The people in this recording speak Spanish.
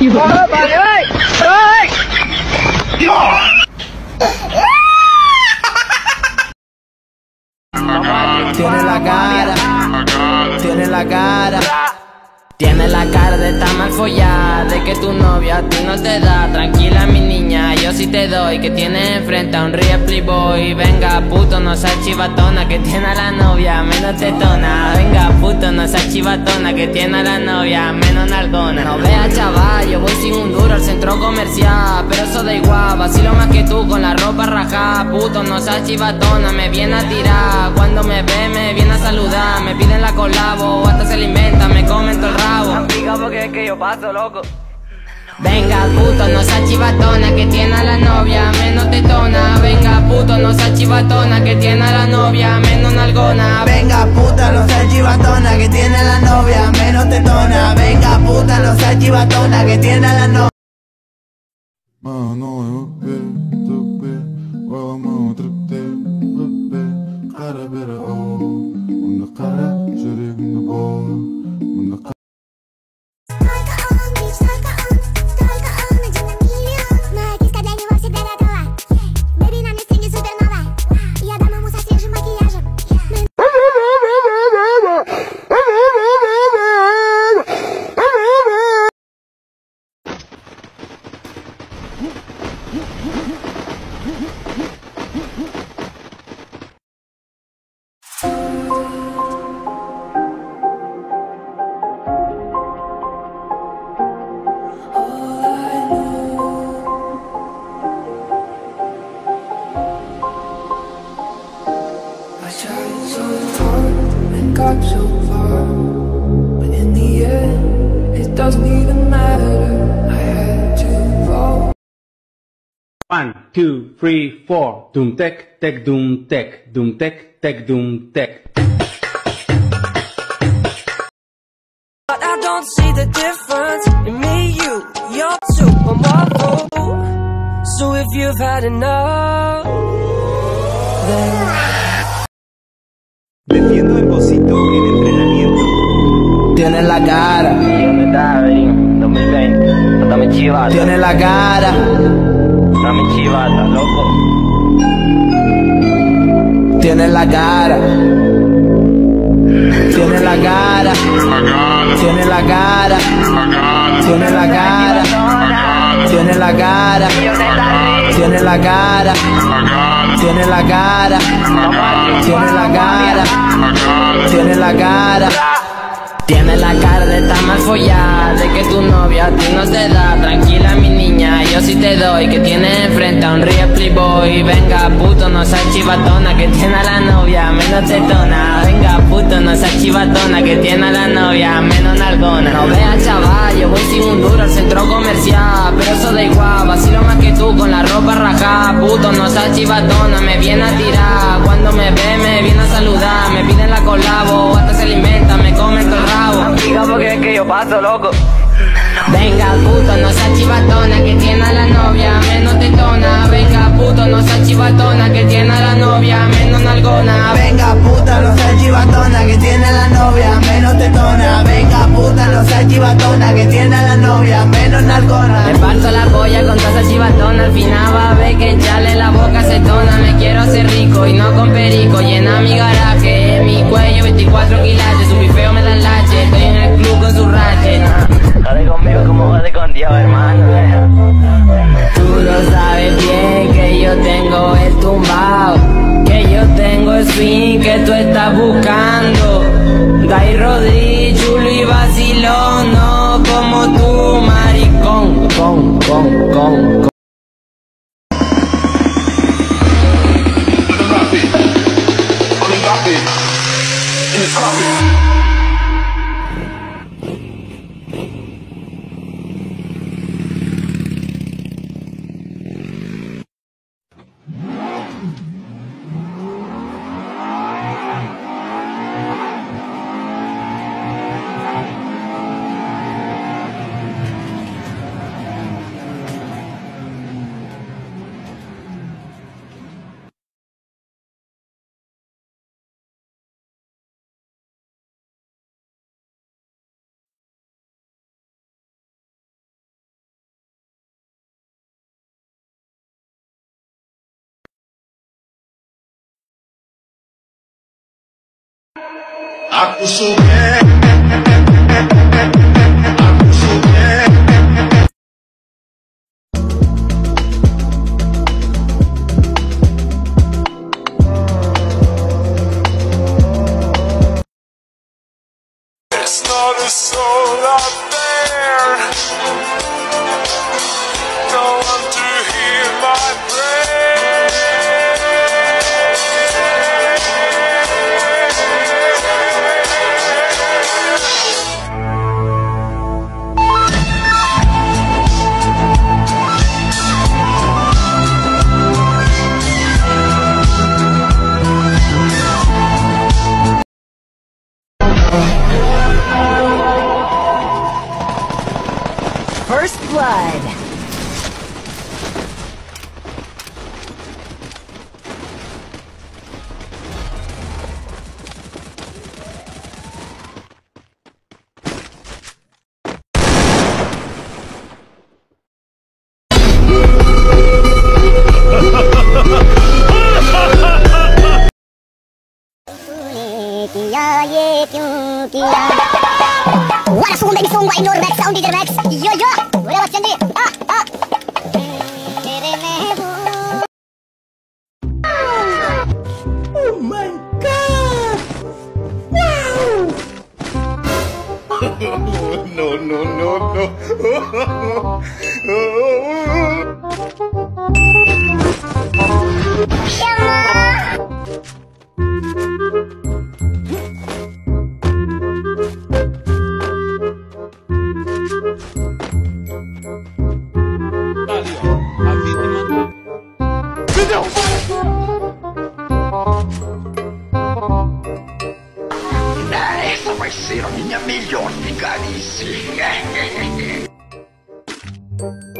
Tiene la cara, tiene la cara. Tiene la cara de estar mal follada, de que tu novia a ti no te da. Tranquila mi niña, yo sí te doy. Que tiene enfrente a un real playboy. Venga puto, no seas chivatona, que tiene a la novia menos tetona. Venga puto, no seas chivatona, que tiene a la novia menos nalgona. No veas chaval, yo voy sin un duro al centro comercial, pero eso da igual, vacilo más que tú con la ropa rajada. Puto, no seas chivatona, me viene a tirar. Cuando me ve me viene a saludar, me piden la colabo o hasta se alimenta, me comen todo el rabo. Porque es que yo paso, loco. Venga puto, no seas chivatona, que tiene a la novia menos tetona. Venga puto, no seas chivatona, que tiene a la novia menos nalgona. Venga puta, no seas chivatona, que tiene a la novia menos tetona. Venga puta, no seas chivatona, que tiene a la novia. Got so far, but in the end, it doesn't even matter. I had to fall. 1, 2, 3, 4. Doom tech, tech, doom tech, doom tech, tech, doom tech. But I don't see the difference in me, you're super Marvel. So if you've had enough, then Metiendo el cosito en entrenamiento. Tiene la cara, ¿Dónde está, Berín? 2020. No dame chivata. tiene la cara, Dame chivata, loco. tiene la cara, tiene la cara, tiene la cara, tiene la cara, tiene la cara, tiene la cara, tiene la cara, tiene la cara, tiene la cara. Tiene la cara de estar mal follada, de que tu novia a ti no te da. Tranquila mi niña, yo sí te doy. Que tiene enfrente a un real playboy. Venga puto, no seas chivatona, que tiene a la novia menos tetona. Venga puto, no seas chivatona, que tiene a la novia menos nalgona. No veas chaval, yo voy sin un duro al centro comercial, pero eso da igual, vacilo más que tú con la ropa rajada. Puto, no seas chivatona, me viene a tirar. Cuando me ve me viene a saludar, me piden la colabo o hasta se alimenta, me comen todo el rabo. Porque es que yo paso, loco. Venga puto, no seas chivatona, que tiene a la novia menos tetona. Venga puto, no seas chivatona, que tiene a la novia menos nalgona. Venga puta, no seas chivatona, que tiene a la novia menos tetona. Venga puta, no seas chivatona, que tiene a la novia menos nalgona. Me parto la polla con toda esa chivatona, al final va a ver que echarle la boca acetona. Me quiero hacer rico y no con perico, llena mi garaje, en mi cuello 24 quilates. Su bifeo me da lache, estoy en el club con su ratchet. Jode conmigo como jode con Dios, hermano. Tú lo sabes bien que yo tengo el tumbao, que yo tengo el swing que tú estás buscando. Dai Rodri, chulo y vacilón, no como tú, maricón. Con. Aku suge, aku suge. There's not a soul out there, no one to hear my First blood. किया ये क्यों किया What a song baby song why ignore back sound DJ Max yo yo बोले बच्चन जी तेरे महबूब Oh my god Wow No, no, no, Essa vai ser a minha melhor vigarice.